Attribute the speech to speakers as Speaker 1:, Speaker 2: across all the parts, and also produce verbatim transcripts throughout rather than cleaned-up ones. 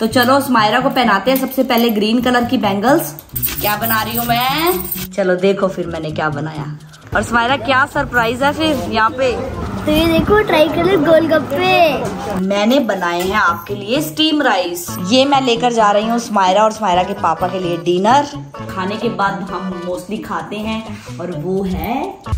Speaker 1: तो चलो स्माइरा को पहनाते हैं सबसे पहले ग्रीन कलर की बैंगल्स। क्या बना रही हूँ मैं, चलो देखो फिर मैंने क्या बनाया। और स्माइरा क्या सरप्राइज है फिर यहाँ पे,
Speaker 2: तो ये देखो ट्राई कलर गोलगप्पे
Speaker 1: मैंने बनाए हैं आपके लिए स्टीम राइस। ये मैं लेकर जा रही हूँ स्माइरा और स्माइरा के पापा के लिए डिनर। खाने के बाद हम मोस्टली खाते हैं और वो है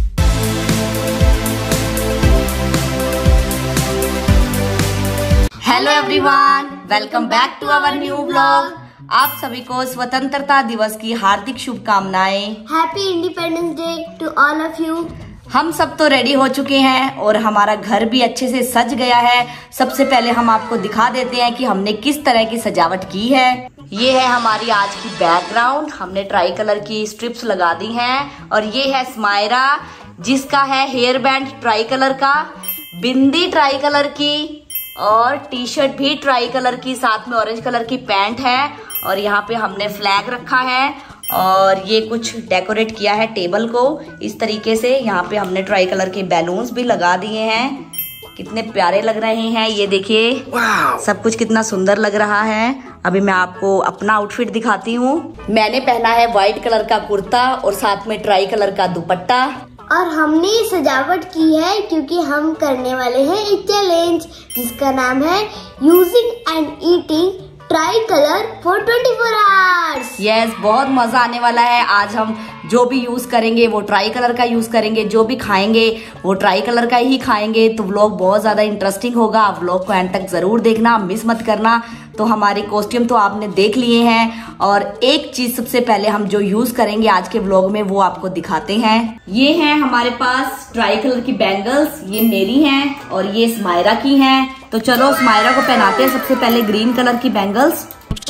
Speaker 1: hello everyone, welcome back to our new blog. आप सभी को स्वतंत्रता दिवस की हार्दिक शुभकामनाएं।
Speaker 2: Happy independence day to all of you.
Speaker 1: हम सब तो रेडी हो चुके हैं और हमारा घर भी अच्छे से सज गया है। सबसे पहले हम आपको दिखा देते हैं कि हमने किस तरह की सजावट की है। ये है हमारी आज की बैकग्राउंड, हमने ट्राई कलर की स्ट्रिप्स लगा दी हैं। और ये है स्माइरा जिसका है हेयर बैंड ट्राई कलर का, बिंदी ट्राई कलर की और टी शर्ट भी ट्राई कलर की, साथ में ऑरेंज कलर की पैंट है। और यहाँ पे हमने फ्लैग रखा है और ये कुछ डेकोरेट किया है टेबल को इस तरीके से। यहाँ पे हमने ट्राई कलर के बैलून्स भी लगा दिए हैं, कितने प्यारे लग रहे हैं। ये देखिए सब कुछ कितना सुंदर लग रहा है। अभी मैं आपको अपना आउटफिट दिखाती हूँ। मैंने पहना है व्हाइट कलर का कुर्ता और साथ में ट्राई कलर का दुपट्टा।
Speaker 2: और हमने सजावट की है क्योंकि हम करने वाले हैं एक चैलेंज जिसका नाम है using and eating tricolour for twenty four hours.
Speaker 1: Yes, बहुत मजा आने वाला है। आज हम जो भी यूज करेंगे वो ट्राई कलर का यूज करेंगे, जो भी खाएंगे वो ट्राई कलर का ही खाएंगे। तो व्लॉग बहुत ज्यादा इंटरेस्टिंग होगा, व्लॉग को एंड तक जरूर देखना, मिस मत करना। तो हमारे कॉस्ट्यूम तो आपने देख लिए हैं और एक चीज सबसे पहले हम जो यूज करेंगे आज के व्लॉग में वो आपको दिखाते हैं। ये है हमारे पास ट्राई कलर की बैंगल्स, ये मेरी हैं और ये स्माइरा की हैं। तो चलो स्माइरा को पहनाते हैं सबसे पहले ग्रीन कलर की बैंगल्स।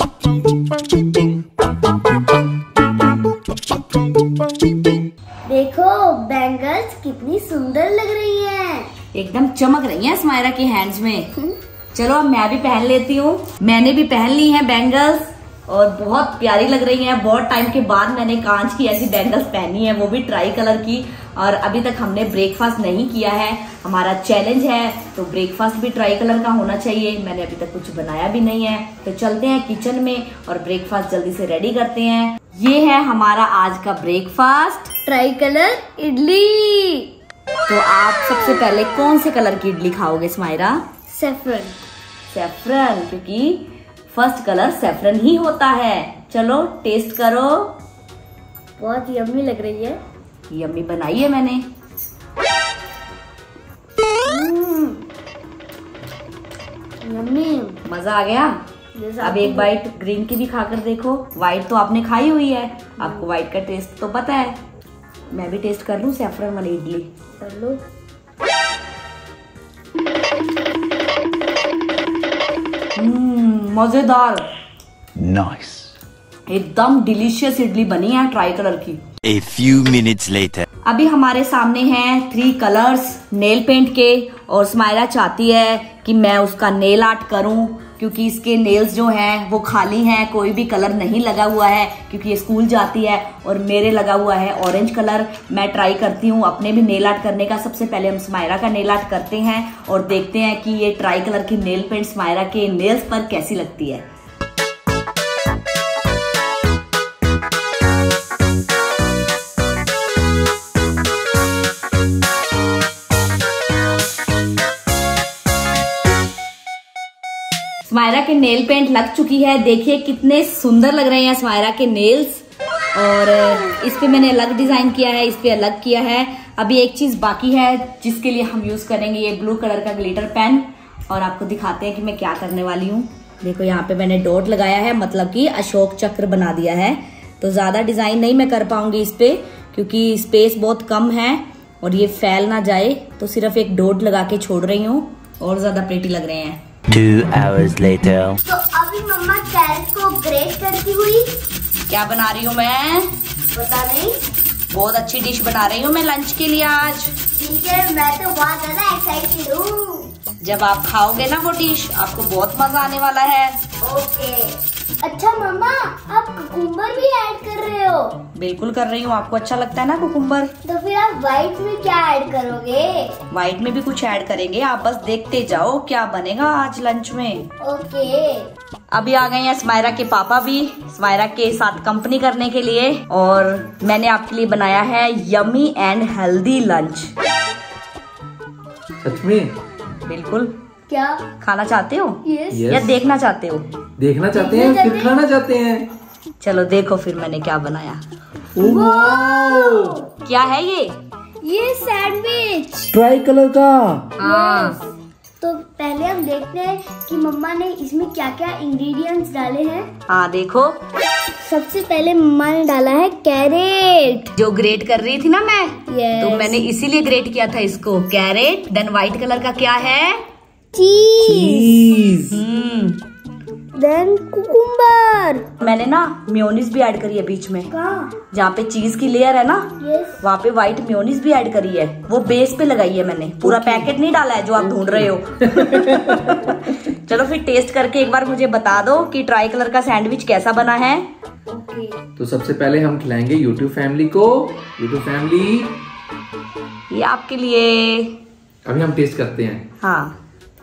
Speaker 2: देखो बैंगल्स कितनी सुंदर लग रही हैं,
Speaker 1: एकदम चमक रही हैं स्माइरा के हैंड्स में। चलो अब मैं भी पहन लेती हूँ। मैंने भी पहन ली हैं बैंगल्स और बहुत प्यारी लग रही हैं। बहुत टाइम के बाद मैंने कांच की ऐसी बैंगल्स पहनी है, वो भी ट्राई कलर की। और अभी तक हमने ब्रेकफास्ट नहीं किया है, हमारा चैलेंज है तो ब्रेकफास्ट भी ट्राई कलर का होना चाहिए। मैंने अभी तक कुछ बनाया भी नहीं है, तो चलते हैं किचन में और ब्रेकफास्ट जल्दी से रेडी करते हैं। ये है हमारा आज का ब्रेकफास्ट,
Speaker 2: ट्राई कलर इडली।
Speaker 1: तो आप सबसे पहले कौन से कलर की इडली खाओगे स्माइरा?
Speaker 2: सैफरन।
Speaker 1: सैफरन, क्योंकि फर्स्ट कलर सैफरन ही होता है। चलो टेस्ट करो।
Speaker 2: बहुत यम्मी लग रही है।
Speaker 1: यम्मी बनाई है मैंने।
Speaker 2: यम्मी,
Speaker 1: मजा आ गया। अब एक बाइट ग्रीन की भी खाकर देखो। व्हाइट तो आपने खाई हुई है, आपको व्हाइट का टेस्ट तो पता है। मैं भी टेस्ट कर लूं सैफरन वाली इडली।
Speaker 2: कर लो।
Speaker 1: मजेदार,
Speaker 3: नाइस,
Speaker 1: एकदम डिलीशियस इडली बनी है ट्राई कलर की।
Speaker 3: A few minutes later.
Speaker 1: अभी हमारे सामने हैं थ्री कलर्स नेल पेंट के और स्माइरा चाहती है कि मैं उसका नेल आर्ट करूं क्योंकि इसके नेल्स जो हैं वो खाली हैं, कोई भी कलर नहीं लगा हुआ है क्योंकि ये स्कूल जाती है। और मेरे लगा हुआ है ऑरेंज कलर। मैं ट्राई करती हूँ अपने भी नेल आर्ट करने का। सबसे पहले हम स्माइरा का नेल आर्ट करते हैं और देखते हैं कि ये ट्राई कलर की नेल पेंट स्माइरा के नेल्स पर कैसी लगती है। स्माइरा के नेल पेंट लग चुकी है, देखिए कितने सुंदर लग रहे हैं स्माइरा के नेल्स। और इस पे मैंने अलग डिजाइन किया है, इस पे अलग किया है। अभी एक चीज बाकी है जिसके लिए हम यूज करेंगे ये ब्लू कलर का ग्लिटर पेन। और आपको दिखाते हैं कि मैं क्या करने वाली हूँ। देखो यहाँ पे मैंने डॉट लगाया है, मतलब कि अशोक चक्र बना दिया है। तो ज्यादा डिजाइन नहीं मैं कर पाऊंगी इस पे क्योंकि स्पेस बहुत कम है और ये फैल ना जाए, तो सिर्फ एक डॉट लगा के छोड़ रही हूँ और ज्यादा प्रेटी लग रहे हैं।
Speaker 3: Two hours later.
Speaker 2: तो अभी मम्मा कैरेट को ग्रेट करती हुई।
Speaker 1: क्या बना रही हूँ मैं?
Speaker 2: पता नहीं।
Speaker 1: बहुत अच्छी डिश बना रही हूँ मैं लंच के लिए आज।
Speaker 2: ठीक है, मैं तो बहुत ज्यादा एक्साइटेड हूँ।
Speaker 1: जब आप खाओगे ना वो डिश आपको बहुत मजा आने वाला है।
Speaker 2: ओके। अच्छा मम्मा, आप कुकुम्बर भी ऐड कर रहे हो?
Speaker 1: बिल्कुल कर रही हूँ। आपको अच्छा लगता है ना कुकुम्बर?
Speaker 2: तो फिर आप व्हाइट में क्या ऐड करोगे?
Speaker 1: व्हाइट में भी कुछ ऐड करेंगे, आप बस देखते जाओ क्या बनेगा आज लंच में।
Speaker 2: ओके।
Speaker 1: अभी आ गए हैं स्मायरा के पापा भी स्मायरा के साथ कंपनी करने के लिए, और मैंने आपके लिए बनाया है यमी एंड हेल्दी लंच।
Speaker 4: सच में?
Speaker 1: बिल्कुल।
Speaker 2: क्या
Speaker 1: खाना चाहते हो?
Speaker 2: यस।
Speaker 1: या देखना चाहते हो?
Speaker 4: देखना चाहते हैं फिर खाना चाहते हैं।
Speaker 1: चलो देखो फिर मैंने क्या बनाया।
Speaker 4: वाओ!
Speaker 1: क्या है ये?
Speaker 2: ये सैंडविच।
Speaker 4: ट्राई कलर का।
Speaker 1: हाँ।
Speaker 2: तो पहले हम देखते हैं कि मम्मा ने इसमें क्या क्या इंग्रेडिएंट्स डाले हैं।
Speaker 1: हाँ देखो,
Speaker 2: सबसे पहले मम्मा ने डाला है कैरेट,
Speaker 1: जो ग्रेट कर रही थी ना मैं,
Speaker 2: Yes.
Speaker 1: तो मैंने इसीलिए ग्रेट किया था इसको। कैरेट। देन व्हाइट कलर का क्या है?
Speaker 2: Cheese,
Speaker 4: cheese.
Speaker 1: Hmm
Speaker 2: then cucumber.
Speaker 1: मैंने ना मेयोनीज भी ऐड करी है बीच में,
Speaker 2: कहाँ?
Speaker 1: जहाँ पे चीज की लेयर है ना,
Speaker 2: यस।
Speaker 1: वहाँ पे व्हाइट मेयोनीज भी ऐड करी है। वो बेस पे लगाई है मैंने, पूरा पैकेट नहीं डाला है जो आप ढूंढ रहे हो। चलो फिर टेस्ट करके एक बार मुझे बता दो कि ट्राई कलर का सैंडविच कैसा बना है।
Speaker 2: ओके।
Speaker 4: तो सबसे पहले हम खिलाएंगे यूट्यूब फैमिली को। यूट्यूब फैमिली,
Speaker 1: ये आपके लिए।
Speaker 4: अभी हम टेस्ट करते हैं।
Speaker 1: हाँ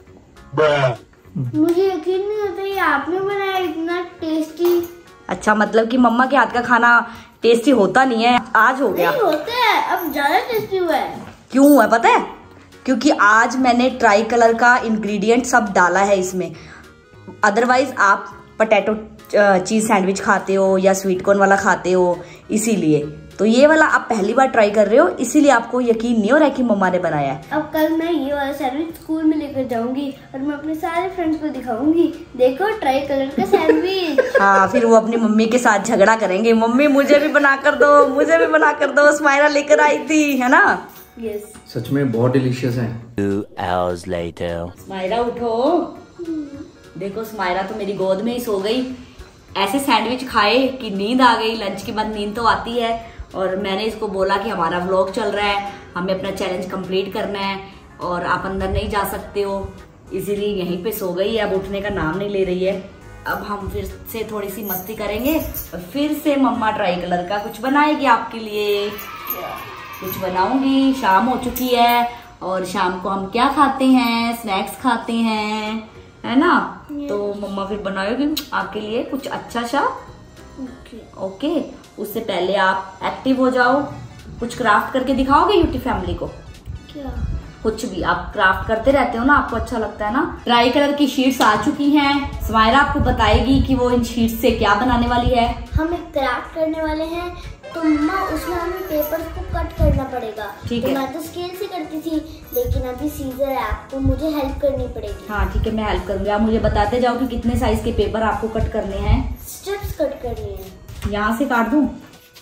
Speaker 2: मुझे यकीन नहीं होता ये आपने बनाया इतना टेस्टी।
Speaker 1: अच्छा, मतलब कि मम्मा के हाथ का खाना टेस्टी होता नहीं है, आज हो गया।
Speaker 2: नहीं होता है, अब ज्यादा टेस्टी हुआ है।
Speaker 1: क्यों हुआ पता है? क्योंकि आज मैंने ट्राई कलर का इंग्रेडिएंट सब डाला है इसमें। अदरवाइज आप पोटैटो चीज सैंडविच खाते हो या स्वीट कॉर्न वाला खाते हो, इसीलिए। तो ये वाला आप पहली बार ट्राई कर रहे हो, इसीलिए आपको यकीन नहीं हो रहा है कि मम्मा ने बनाया है।
Speaker 2: अब कल मैं ये वाला सैंडविच स्कूल में लेकर जाऊंगी और मैं अपने सारे फ्रेंड्स को दिखाऊंगी, देखो ट्राई कलर का सैंडविच।
Speaker 1: हाँ, फिर वो अपनी मम्मी के साथ झगड़ा करेंगे, मम्मी मुझे भी बना कर दो, मुझे भी बना कर दो, स्माइरा लेकर आई थी, है ना?
Speaker 2: यस।
Speaker 4: सच में बहुत डिलीशियस है।
Speaker 3: Two hours later.
Speaker 1: स्माइरा उठो। देखो स्माइरा तो मेरी गोद में ही सो गई। ऐसे सैंडविच खाए कि नींद आ गई। लंच के बाद नींद तो आती है, और मैंने इसको बोला कि हमारा व्लॉग चल रहा है, हमें अपना चैलेंज कंप्लीट करना है और आप अंदर नहीं जा सकते हो, इसीलिए यहीं पे सो गई है। अब उठने का नाम नहीं ले रही है। अब हम फिर से थोड़ी सी मस्ती करेंगे और फिर से मम्मा ट्राई कलर का कुछ बनाएगी आपके लिए। कुछ बनाऊंगी। शाम हो चुकी है और शाम को हम क्या खाते हैं? स्नैक्स खाते हैं, है ना? तो मम्मा फिर बनाएगी आपके लिए कुछ अच्छा सा।
Speaker 2: ओके।
Speaker 1: ओके, उससे पहले आप एक्टिव हो जाओ। कुछ क्राफ्ट करके दिखाओगे यूट्यूब फैमिली को?
Speaker 2: क्या?
Speaker 1: कुछ भी आप क्राफ्ट करते रहते हो ना, आपको अच्छा लगता है ना। ट्राई कलर की शीट्स आ चुकी हैं। स्माइरा आपको बताएगी कि वो इन शीट्स से क्या बनाने वाली है।
Speaker 2: हम एक क्राफ्ट करने वाले हैं, तो मम्मा उसमें हमें पेपर्स को कट करना पड़ेगा।
Speaker 1: ठीक
Speaker 2: तो
Speaker 1: है।
Speaker 2: मैं तो स्केल से करती थी, लेकिन अभी सीजर है, आपको मुझे हेल्प करनी पड़ेगी।
Speaker 1: हाँ ठीक है, मैं हेल्प करूंगी। आप मुझे बताते जाओ कि कितने साइज के पेपर आपको कट करने हैं।
Speaker 2: स्ट्रिप्स कट करनी है।
Speaker 1: यहाँ से काट दूं?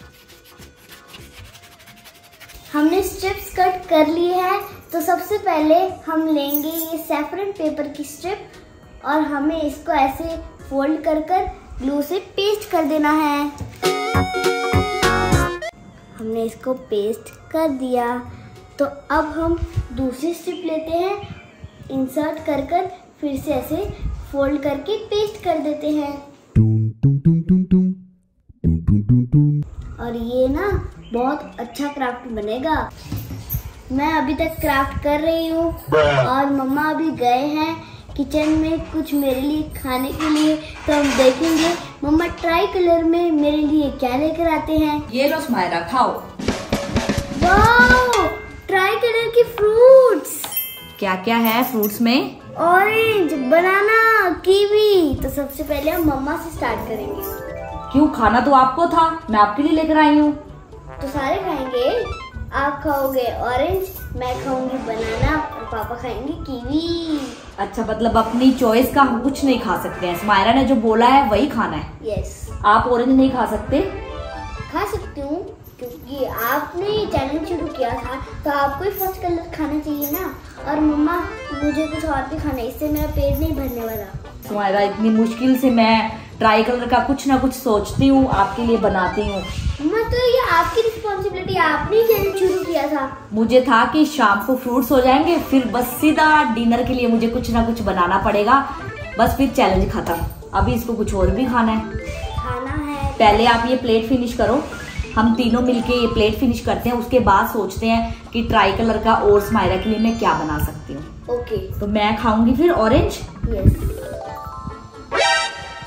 Speaker 2: हमने स्ट्रिप्स कट कर ली है, तो सबसे पहले हम लेंगे ये सैफरन पेपर की स्ट्रिप और हमें इसको ऐसे फोल्ड कर कर ग्लू से पेस्ट कर देना है। हमने इसको पेस्ट कर दिया, तो अब हम दूसरी स्ट्रिप लेते हैं, इंसर्ट कर कर फिर से ऐसे फोल्ड करके पेस्ट कर देते हैं। और ये ना बहुत अच्छा क्राफ्ट बनेगा। मैं अभी तक क्राफ्ट कर रही हूँ और मम्मा अभी गए हैं किचन में कुछ मेरे लिए खाने के लिए, तो हम देखेंगे मम्मा ट्राई कलर में मेरे लिए क्या लेकर आते हैं।
Speaker 1: ये लो स्माइरा, खाओ।
Speaker 2: वाओ, ट्राई कलर के फ्रूट्स।
Speaker 1: क्या क्या है फ्रूट्स में?
Speaker 2: Orange, banana, kiwi. तो सबसे पहले हम मम्मा से स्टार्ट करेंगे।
Speaker 1: क्यों? खाना तो आपको था, मैं आपके लिए लेकर आई हूँ।
Speaker 2: तो सारे खाएंगे। आप खाओगे ऑरेंज, मैं खाऊंगी बनाना और पापा खाएंगे कीवी।
Speaker 1: अच्छा, मतलब अपनी चॉइस का हम कुछ नहीं खा सकते हैं। स्माइरा ने जो बोला है वही खाना है।
Speaker 2: यस।
Speaker 1: आप ऑरेंज नहीं खा सकते?
Speaker 2: खा सकती हूँ, क्योंकि आपने ये चैलेंज शुरू किया था, तो आपको ही फर्स्ट कलर खाना चाहिए ना। और मम्मा मुझे कुछ और भी खाना है, इससे मेरा पेट नहीं भरने वाला।
Speaker 1: स्माइरा, इतनी मुश्किल से मैं ट्राई कलर का कुछ ना कुछ सोचती हूँ, आपके लिए बनाती हूँ।
Speaker 2: मम्मा तो ये आपकी रिस्पॉन्सिबिलिटी, आपने ही चैलेंज शुरू किया था।
Speaker 1: मुझे था कि शाम को फ्रूट्स हो जाएंगे, फिर बस सीधा डिनर के लिए मुझे कुछ ना कुछ बनाना पड़ेगा, बस फिर चैलेंज खत्म। अभी इसको कुछ और भी खाना है।
Speaker 2: खाना है।
Speaker 1: पहले आप ये प्लेट फिनिश करो, हम तीनों मिलके ये प्लेट फिनिश करते हैं, उसके बाद सोचते हैं कि ट्राई कलर का और स्माइरा के लिए मैं क्या बना सकती हूँ।
Speaker 2: ओके।
Speaker 1: तो मैं खाऊंगी फिर ऑरेंज।
Speaker 2: यस।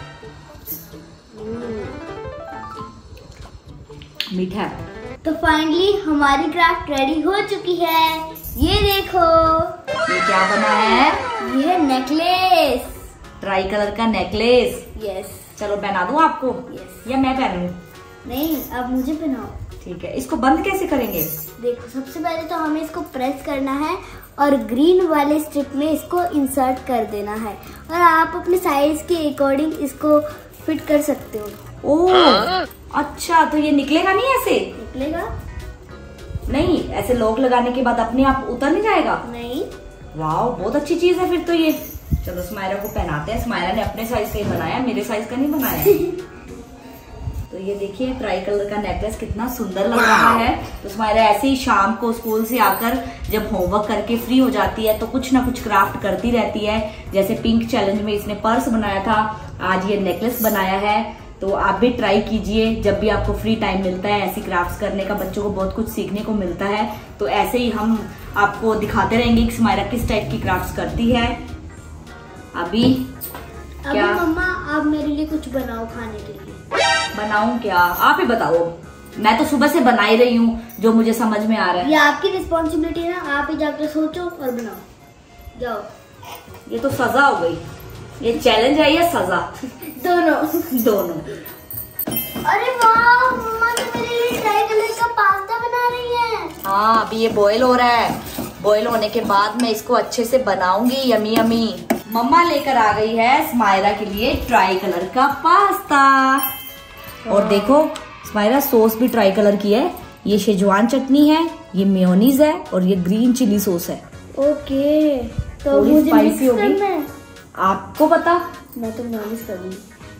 Speaker 1: मीठा है।
Speaker 2: तो फाइनली हमारी क्राफ्ट रेडी हो चुकी है। ये देखो,
Speaker 1: ये क्या बना है?
Speaker 2: ये है नेकलेस,
Speaker 1: ट्राई कलर का नेकलेस।
Speaker 2: यस।
Speaker 1: चलो पहना दूं आपको?
Speaker 2: यस।
Speaker 1: या मैं पहनूं?
Speaker 2: नहीं, अब मुझे पहनाओ।
Speaker 1: ठीक है। इसको बंद कैसे करेंगे?
Speaker 2: देखो, सबसे पहले तो हमें इसको प्रेस करना है और ग्रीन वाले स्ट्रिप में इसको इंसर्ट कर देना है, और आप अपने साइज के अकॉर्डिंग इसको फिट कर सकते हो।
Speaker 1: ओह अच्छा, तो ये निकलेगा नहीं ऐसे?
Speaker 2: निकलेगा
Speaker 1: नहीं, ऐसे लॉक लगाने के बाद अपने आप उतर नहीं जाएगा?
Speaker 2: नहीं।
Speaker 1: वाह, बहुत अच्छी चीज है फिर तो ये। चलो स्माइरा को पहनाते हैं। स्माइरा ने अपने साइज का ही बनाया, मेरे साइज का नहीं बनाया। तो ये देखिए ट्राई कलर का नेकलेस कितना सुंदर लग रहा है। तो स्माइरा ऐसे ही शाम को स्कूल से आकर जब होमवर्क करके फ्री हो जाती है तो कुछ ना कुछ क्राफ्ट करती रहती है। जैसे पिंक चैलेंज में इसने पर्स बनाया था, आज ये नेकलेस बनाया है। तो आप भी ट्राई कीजिए, जब भी आपको फ्री टाइम मिलता है ऐसी क्राफ्ट्स करने का, बच्चों को बहुत कुछ सीखने को मिलता है। तो ऐसे ही हम आपको दिखाते रहेंगे कि स्माइरा किस टाइप की क्राफ्ट्स करती है। अभी
Speaker 2: अभी
Speaker 1: क्या?
Speaker 2: मम्मा, आप मेरे लिए कुछ बनाओ खाने के लिए।
Speaker 1: बनाऊं क्या? आप ही बताओ। मैं तो सुबह से बना ही रही हूँ जो मुझे समझ में आ रहा है।
Speaker 2: ये आपकी रिस्पॉन्सिबिलिटी है ना, आप ही जाकर सोचो और बनाओ। जाओ।
Speaker 1: ये तो सजा हो गई। ये चैलेंज है या सजा?
Speaker 2: दोनों
Speaker 1: दोनों।
Speaker 2: अरे वाह, मम्मा तो मेरे लिए ट्राई कलर का पास्ता बना रही है।
Speaker 1: हाँ, अभी ये बॉईल हो रहा है। बॉईल होने के बाद मैं इसको अच्छे से बनाऊंगी। Yummy yummy. मम्मा लेकर आ गई है स्माइरा के लिए ट्राई कलर का पास्ता। और देखो स्माइरा, सॉस भी ट्राई कलर की है। ये शेजवान चटनी है, ये मेयोनीज है और ये ग्रीन चिली सॉस है।
Speaker 2: ओके, तो
Speaker 1: थोड़ी
Speaker 2: मुझे
Speaker 1: स्पाइसी
Speaker 2: मिक्स
Speaker 1: होगी।
Speaker 2: करना है।
Speaker 1: आपको पता?
Speaker 2: मैं तो मेयोनीज करूंगी।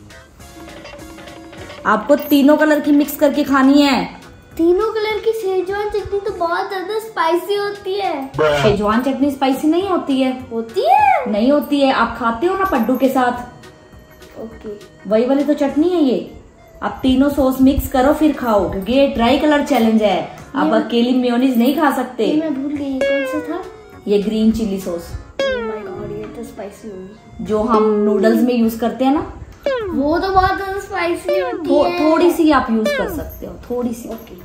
Speaker 1: आपको तीनों कलर की मिक्स करके खानी है।
Speaker 2: तीनों कलर की शेजवान चटनी तो बहुत ज्यादा स्पाइसी होती है।
Speaker 1: शेजवान चटनी स्पाइसी नहीं होती है।
Speaker 2: होती है?
Speaker 1: नहीं होती है। आप खाते हो ना पड्डू के साथ,
Speaker 2: ओके।
Speaker 1: वही वाली तो चटनी है ये। आप तीनों सॉस मिक्स करो फिर खाओ, क्योंकि ये ट्राई कलर चैलेंज है। आप अकेली मेयोनीज नहीं खा सकते।
Speaker 2: ये मैं भूल गई, कौन सा था?
Speaker 1: ये green chilli sauce,
Speaker 2: oh my god, ये तो स्पाइसी होगी।
Speaker 1: जो हम नूडल्स में यूज करते हैं ना,
Speaker 2: वो तो बहुत ज्यादा स्पाइसी होती
Speaker 1: थो,
Speaker 2: है।
Speaker 1: थोड़ी सी आप यूज कर सकते हो, थोड़ी सी।
Speaker 2: ओके।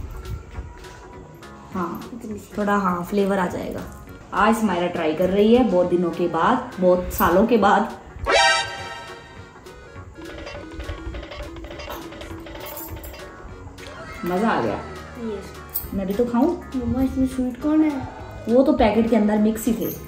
Speaker 1: हाँ, थोड़ा हाँ फ्लेवर आ जाएगा। आज स्माइरा ट्राई कर रही है बहुत दिनों के बाद, बहुत सालों के बाद। मजा आ गया।
Speaker 2: यस।
Speaker 1: मैं भी तो खाऊं?
Speaker 2: मम्मा, इसमें स्वीट कौन है?
Speaker 1: वो तो पैकेट के अंदर मिक्स ही थे।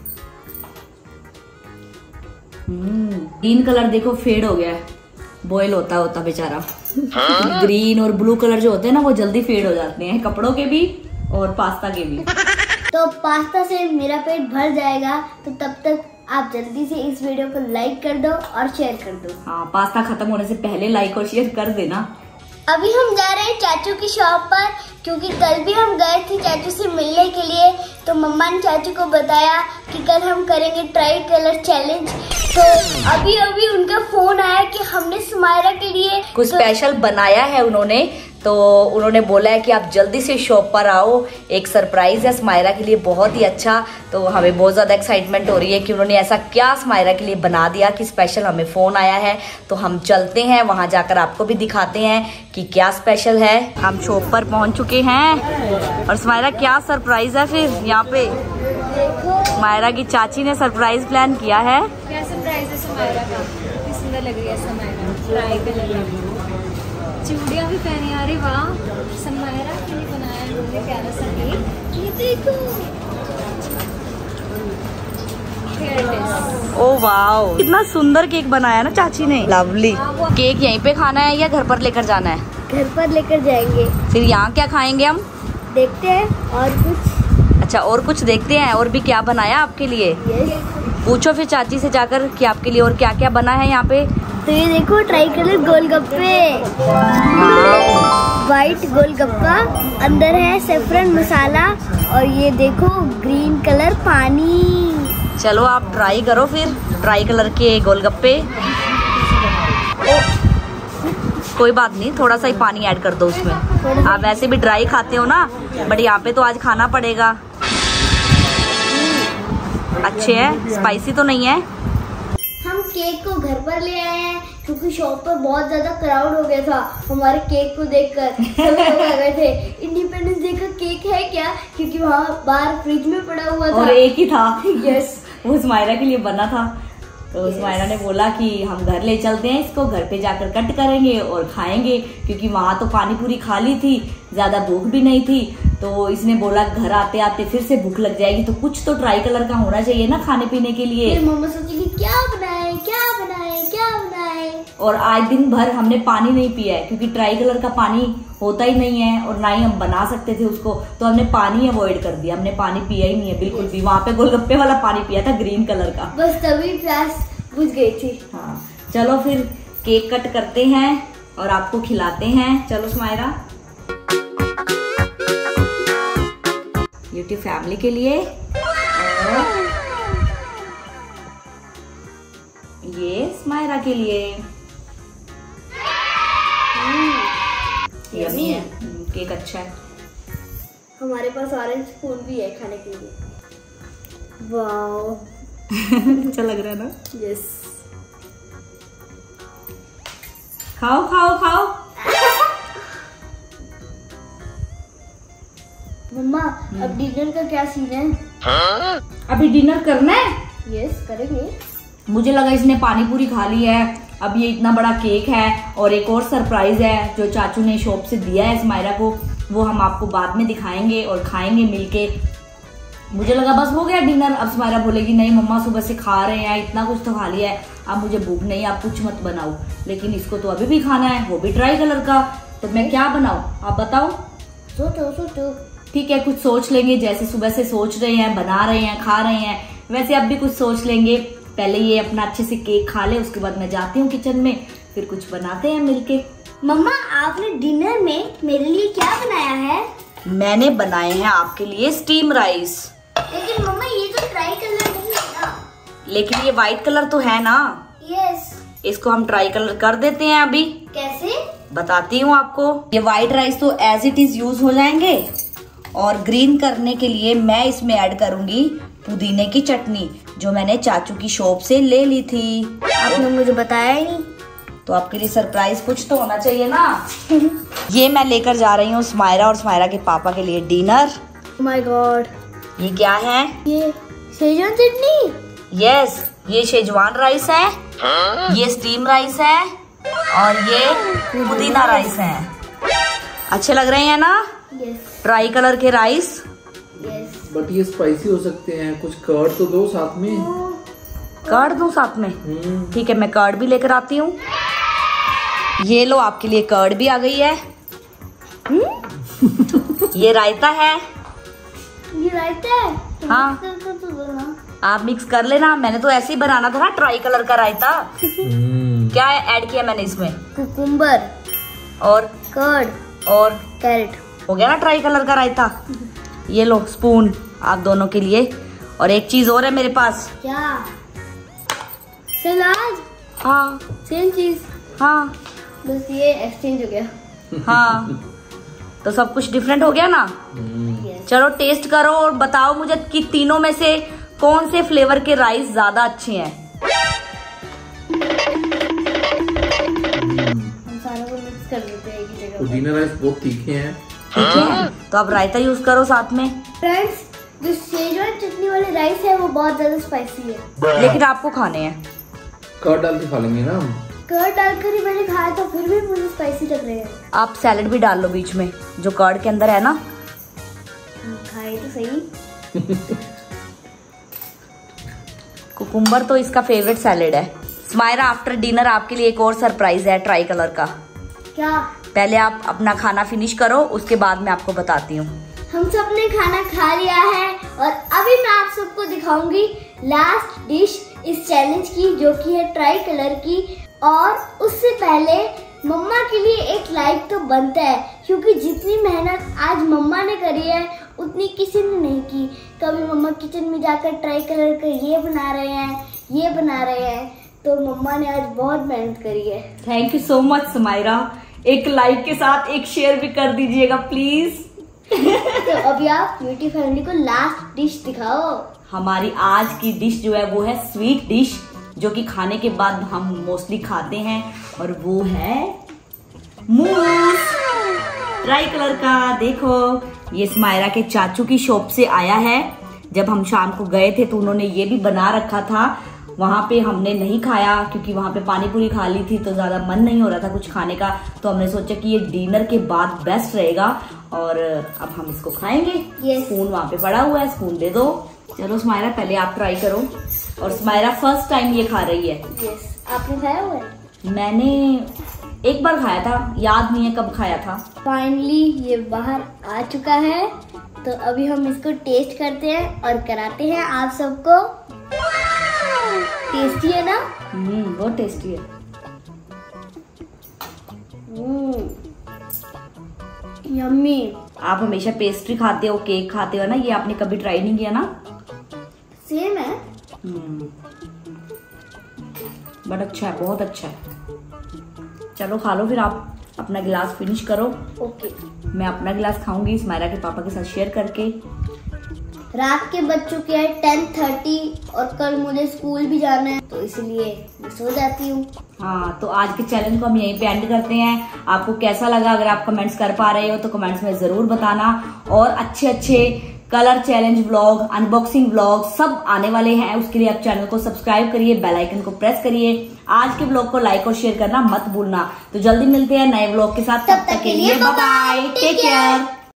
Speaker 1: हम्म, ग्रीन कलर देखो फेड हो गया है, बॉयल होता होता बेचारा। ग्रीन और ब्लू कलर जो होते हैं ना, वो जल्दी फेड हो जाते हैं, कपड़ों के भी और पास्ता के भी।
Speaker 2: तो पास्ता से मेरा पेट भर जाएगा, तो तब तक आप जल्दी से इस वीडियो को लाइक कर दो और शेयर कर दो।
Speaker 1: हाँ, पास्ता खत्म होने से पहले लाइक और शेयर कर देना।
Speaker 2: अभी हम जा रहे हैं चाचू की शॉप पर, क्योंकि कल भी हम गए थे चाचू से मिलने के लिए। तो मम्मा ने चाचू को बताया कि कल हम करेंगे ट्राई कलर चैलेंज। तो अभी अभी उनका फोन आया कि हमने स्माइरा के लिए
Speaker 1: कुछ
Speaker 2: तो
Speaker 1: स्पेशल बनाया है उन्होंने। तो उन्होंने बोला है कि आप जल्दी से शॉप पर आओ, एक सरप्राइज है स्माइरा के लिए बहुत ही अच्छा। तो हमें बहुत ज़्यादा एक्साइटमेंट हो रही है कि उन्होंने ऐसा क्या स्माइरा के लिए बना दिया कि स्पेशल हमें फ़ोन आया है। तो हम चलते हैं वहाँ, जाकर आपको भी दिखाते हैं कि क्या स्पेशल है। हम शॉप पर पहुँच चुके हैं और स्माइरा क्या सरप्राइज है फिर यहाँ पे। स्माइरा की चाची ने सरप्राइज प्लान किया है।
Speaker 5: क्या सरप्राइज है स्माइरा का? कितनी सुंदर लग रही है स्माइरा, ट्राई कलर चूड़ियाँ भी पहनी। अरे वाह, स्माइरा के लिए बनाया उन्होंने प्यारा सा केक। ये देखो,
Speaker 1: ओ वाओ, कितना सुंदर केक बनाया ना चाची ने। लवली। केक यहीं पे खाना है या घर पर लेकर जाना है?
Speaker 2: घर पर लेकर जाएंगे।
Speaker 1: फिर यहाँ क्या खाएंगे हम?
Speaker 2: देखते हैं और कुछ।
Speaker 1: अच्छा, और कुछ देखते हैं और भी क्या बनाया आपके लिए।
Speaker 2: यस।
Speaker 1: पूछो फिर चाची से जाकर कि आपके लिए और क्या क्या बना है यहाँ पे।
Speaker 2: तो ये देखो ट्राई कलर गोलगप्पे, वाइट गोलगप्पा, अंदर है सेफ्रन मसाला, और ये देखो ग्रीन कलर पानी।
Speaker 1: चलो आप ट्राई करो फिर ट्राई कलर के गोलगप्पे। कोई बात नहीं, थोड़ा सा ही पानी ऐड कर दो उसमें। आप वैसे भी ड्राई खाते हो ना, बट यहाँ पे तो आज खाना पड़ेगा। अच्छे है, स्पाइसी तो नहीं है।
Speaker 2: हम केक को घर पर ले आए हैं क्योंकि शॉप पर बहुत ज्यादा क्राउड हो गया था हमारे केक को देखकर। सब लोग आ गए थे इंडिपेंडेंस डे का केक है क्या, क्योंकि वहाँ बाहर फ्रिज में पड़ा हुआ था
Speaker 1: और एक ही था।
Speaker 2: यस
Speaker 1: वो स्माइरा के लिए बना था, तो
Speaker 2: Yes.
Speaker 1: स्माइरा ने बोला कि हम घर ले चलते हैं, इसको घर पे जाकर कट करेंगे और खाएंगे, क्योंकि वहाँ तो पानी पूरी खा ली थी, ज्यादा भूख भी नहीं थी। तो इसने बोला घर आते आते फिर से भूख लग जाएगी, तो कुछ तो ट्राई कलर का होना चाहिए ना खाने पीने के लिए।
Speaker 2: फिर मम्मा सोची कि क्या बनाए क्या बनाए क्या बनाए।
Speaker 1: और आज दिन भर हमने पानी नहीं पिया है, क्योंकि ट्राई कलर का पानी होता ही नहीं है और ना ही हम बना सकते थे उसको, तो हमने पानी अवॉइड कर दिया, हमने पानी पिया ही नहीं है बिल्कुल भी। वहाँ पे गोलगप्पे वाला पानी पिया था ग्रीन कलर का,
Speaker 2: बस तभी प्यास बुझ गई थी।
Speaker 1: हाँ चलो फिर केक कट करते हैं और आपको खिलाते हैं। चलो स्माइरा, यूट्यूब फैमिली के लिए और ये स्माइरा के लिए। यम्मी है, केक अच्छा है।
Speaker 2: हमारे पास ऑरेंज स्पून भी है खाने के लिए। वाओ
Speaker 1: अच्छा लग रहा है ना?
Speaker 2: यस,
Speaker 1: खाओ खाओ खाओ।
Speaker 2: मम्मा अब डिनर का क्या सीन है?
Speaker 1: अभी डिनर करना है?
Speaker 2: यस करेंगे।
Speaker 1: मुझे लगा इसने पानी पूरी खा ली है, अब ये इतना बड़ा केक है और एक और सरप्राइज है जो चाचू ने शॉप से दिया है स्माइरा को, वो हम आपको बाद में दिखाएंगे और खाएंगे मिलके। मुझे लगा बस हो गया डिनर, अब स्माइरा बोलेगी नहीं मम्मा सुबह से खा रहे हैं, इतना कुछ तो खा लिया है, अब मुझे भूख नहीं, आप कुछ मत बनाओ। लेकिन इसको तो अभी भी खाना है, वो भी ट्राई कलर का, तो मैं क्या बनाऊं आप बताओ?
Speaker 2: सोचो सोचो।
Speaker 1: ठीक है, कुछ सोच लेंगे, जैसे सुबह से सोच रहे हैं, बना रहे हैं, खा रहे हैं, वैसे अब भी कुछ सोच लेंगे। पहले ये अपना अच्छे से केक खा ले, उसके बाद मैं जाती हूँ किचन में, फिर कुछ बनाते हैं मिलके।
Speaker 2: मम्मा आपने डिनर में मेरे लिए क्या बनाया है?
Speaker 1: मैंने बनाए हैं आपके लिए स्टीम राइस।
Speaker 2: लेकिन मम्मा ये तो ट्राई कलर नहीं है ना।
Speaker 1: लेकिन ये व्हाइट कलर तो है ना।
Speaker 2: यस।
Speaker 1: इसको हम ट्राई कलर कर देते हैं अभी।
Speaker 2: कैसे?
Speaker 1: बताती हूँ आपको। ये व्हाइट राइस तो एज इट इज यूज हो जाएंगे, और ग्रीन करने के लिए मैं इसमें ऐड करूंगी पुदीने की चटनी, जो मैंने चाचू की शॉप से ले ली थी।
Speaker 2: आपने मुझे बताया ही नहीं।
Speaker 1: तो आपके लिए सरप्राइज कुछ तो होना चाहिए ना। ये मैं लेकर जा रही हूँ स्माइरा और स्माइरा के पापा के लिए डिनर।
Speaker 2: माय गॉड,
Speaker 1: ये क्या है?
Speaker 2: ये शेजवान चटनी।
Speaker 1: यस, ये शेजवान राइस है, ये स्टीम राइस है और ये पुदीना राइस है। अच्छे लग रहे हैं ना?
Speaker 2: यस
Speaker 1: ट्राई कलर के राइस।
Speaker 2: यस।
Speaker 4: बट ये स्पाइसी हो सकते हैं, कुछ कर्ड तो दो साथ में।
Speaker 1: कर्ड दूं साथ में?
Speaker 4: हम्म।
Speaker 1: ठीक है, मैं कर्ड भी लेकर आती हूँ। ये लो, आपके लिए कर्ड भी आ गई है। ये रायता है।
Speaker 2: ये रायता है?
Speaker 1: हाँ।
Speaker 2: तो तो दो ना।
Speaker 1: आप मिक्स कर लेना, मैंने तो ऐसे ही बनाना था ना ट्राई कलर का रायता।
Speaker 4: हम्म।
Speaker 1: क्या ऐड किया मैंने इसमें?
Speaker 2: कुकुम्बर
Speaker 1: और
Speaker 2: कर्ड
Speaker 1: और
Speaker 2: कैरेट।
Speaker 1: हो गया ना ट्राई कलर का रायता। ये लो स्पून आप दोनों के लिए, और एक चीज और है मेरे पास।
Speaker 2: क्या? सलाद।
Speaker 1: हाँ
Speaker 2: सेम चीज।
Speaker 1: हाँ
Speaker 2: बस ये एक्सचेंज हो गया।
Speaker 1: हाँ, तो सब कुछ डिफरेंट हो गया ना।
Speaker 2: यस।
Speaker 1: चलो टेस्ट करो और बताओ मुझे कि तीनों में से कौन से फ्लेवर के राइस ज्यादा अच्छे हैं।
Speaker 2: हम सारों को मिक्स कर देते हैं एक ही जगह।
Speaker 4: पुदीना राइस बहुत तीखे हैं।
Speaker 1: ठीक है, तो आप रायता यूज करो साथ में।
Speaker 2: फ्रेंड्स, जो शेजवान चटनी वाले राइस है वो बहुत ज्यादा स्पाइसी है।
Speaker 1: लेकिन आपको खाने हैं।
Speaker 4: कर्ड डाल के खा लेंगे ना हम।
Speaker 2: कर्ड डालकर ही मैंने खाया था, फिर भी मुझे स्पाइसी लग रहे हैं।
Speaker 1: आप सैलेड भी डाल लो बीच में, जो कर्ड के अंदर है ना।
Speaker 2: खाए तो सही।
Speaker 1: कुकुम्बर तो इसका फेवरेट सैलेड है। स्माइरा, आफ्टर डिनर आपके लिए एक और सरप्राइज है ट्राई कलर का।
Speaker 2: क्या?
Speaker 1: पहले आप अपना खाना फिनिश करो, उसके बाद मैं आपको बताती हूँ।
Speaker 2: हम सब ने खाना खा लिया है और अभी मैं आप सबको दिखाऊंगी लास्ट डिश इस चैलेंज की, जो कि है ट्राई कलर की। और उससे पहले मम्मा के लिए एक लाइक तो बनता है, क्योंकि जितनी मेहनत आज मम्मा ने करी है उतनी किसी ने नहीं की। कभी मम्मा किचन में जाकर ट्राई कलर का ये बना रहे हैं, ये बना रहे हैं, तो मम्मा ने आज बहुत मेहनत करी है।
Speaker 1: Thank you so much Smaira. एक लाइक के साथ एक शेयर भी कर दीजिएगा प्लीज।
Speaker 2: तो अभी आप ब्यूटी फैमिली को लास्ट डिश दिखाओ।
Speaker 1: हमारी आज की डिश जो है वो है स्वीट डिश, जो कि खाने के बाद हम मोस्टली खाते हैं, और वो है मूस ट्राई कलर का। देखो ये स्मायरा के चाचू की शॉप से आया है। जब हम शाम को गए थे तो उन्होंने ये भी बना रखा था, वहां पे हमने नहीं खाया क्योंकि वहां पे पानी पूरी खा ली थी तो ज्यादा मन नहीं हो रहा था कुछ खाने का, तो हमने सोचा कि ये डिनर के बाद बेस्ट रहेगा और अब हम इसको खाएंगे। yes. स्पून वहां पे पड़ा हुआ है, स्पून दे दो। चलो स्मायरा पहले आप ट्राई करो, और स्मायरा फर्स्ट टाइम ये खा रही है।
Speaker 2: yes. आपने खाया हुआ है?
Speaker 1: मैंने एक बार खाया था, याद नहीं है कब खाया था।
Speaker 2: फाइनली ये बाहर आ चुका है, तो अभी हम इसको टेस्ट करते हैं और कराते हैं आप सबको। टेस्टी है ना?
Speaker 1: हम्म बहुत टेस्टी है।
Speaker 2: यम्मी।
Speaker 1: आप हमेशा पेस्ट्री खाते हो, केक खाते हो ना, ये आपने कभी ट्राई नहीं किया ना?
Speaker 2: सेम है।
Speaker 1: हम्म बट अच्छा है, बहुत अच्छा है। चलो खा लो, फिर आप अपना गिलास फिनिश करो।
Speaker 2: ओके।
Speaker 1: मैं अपना गिलास खाऊंगी स्मायरा के पापा के साथ शेयर करके।
Speaker 2: रात के बज चुके हैं टेन थर्टी और कल मुझे स्कूल भी जाना है, तो इसलिए मैं सो जाती हूँ।
Speaker 1: हाँ, तो आज के चैलेंज को हम यहीं पे एंड करते हैं। आपको कैसा लगा? अगर आप कमेंट्स कर पा रहे हो तो कमेंट्स में जरूर बताना, और अच्छे अच्छे colour challenge vlog, unboxing vlog सब आने वाले हैं। उसके लिए आप चैनल को सब्सक्राइब करिए, बेल आइकन को प्रेस करिए। आज के व्लॉग को लाइक और शेयर करना मत भूलना। तो जल्दी मिलते हैं नए व्लॉग के साथ, तब तक के लिए बाय बाय, टेक केयर।